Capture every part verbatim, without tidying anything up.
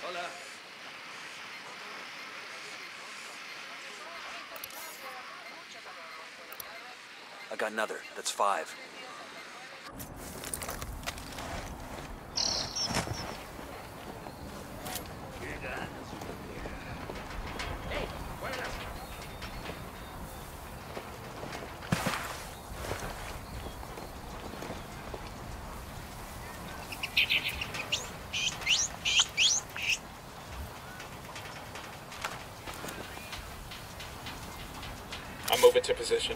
I got another. That's five. I'm moving to position.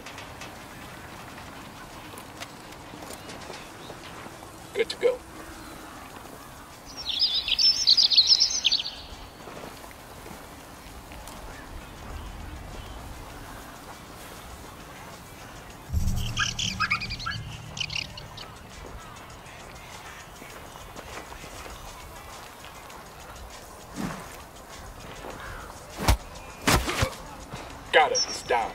Good to go. Got it. He's down.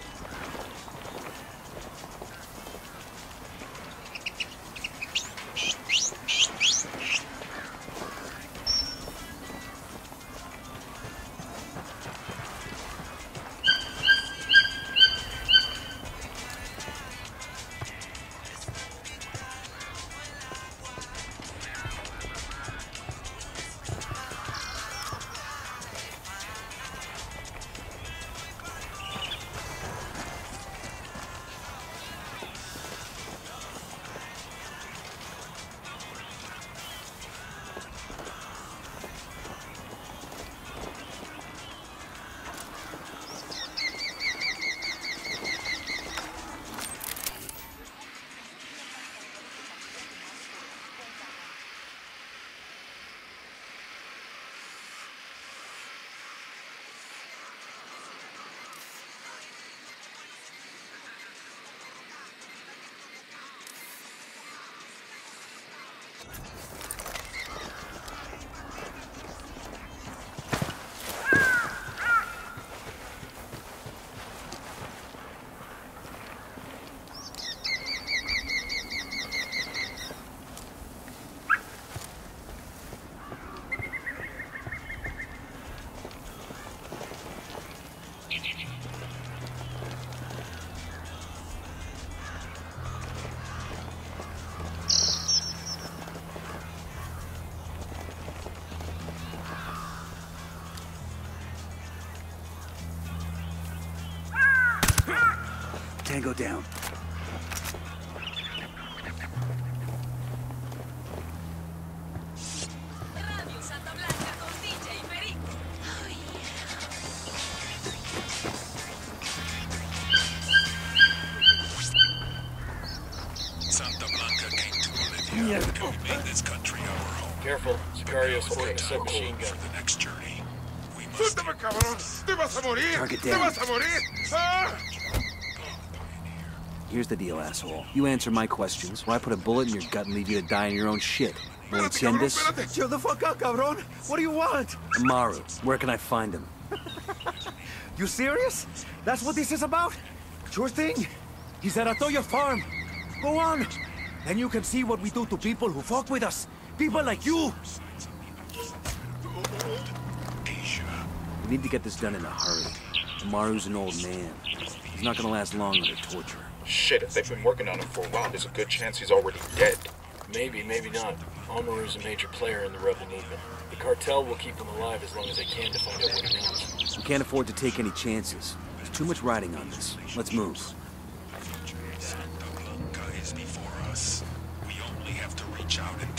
Tango down. Radio Santa Blanca con D J Perico. Oh, yeah. Santa Blanca came to Bolivia, and we made this country our home. Careful. Sicarios holding a Take submachine gun. for the next journey. We must ¡Suéltame, cabrón! ¡Te vas a morir! Target ¡Te down. vas a morir! ¡Ah! Here's the deal, asshole. You answer my questions, or I put a bullet in your gut and leave you to die in your own shit. ¿No Espérate, cabrón, entiendes? espérate. Chill the fuck out, cabrón. What do you want? Amaru, where can I find him? You serious? That's what this is about? Sure thing. He's at Atoya Farm. Go on. Then you can see what we do to people who fuck with us. People like you. We need to get this done in a hurry. Amaru's an old man. He's not gonna last long under torture. Shit, if they've been working on him for a while, there's a good chance he's already dead. Maybe, maybe not. Amaru's a major player in the rebel movement. The cartel will keep him alive as long as they can to find out what he knows. We can't afford to take any chances. There's too much riding on this. Let's move. Santa Blanca is before us. We only have to reach out and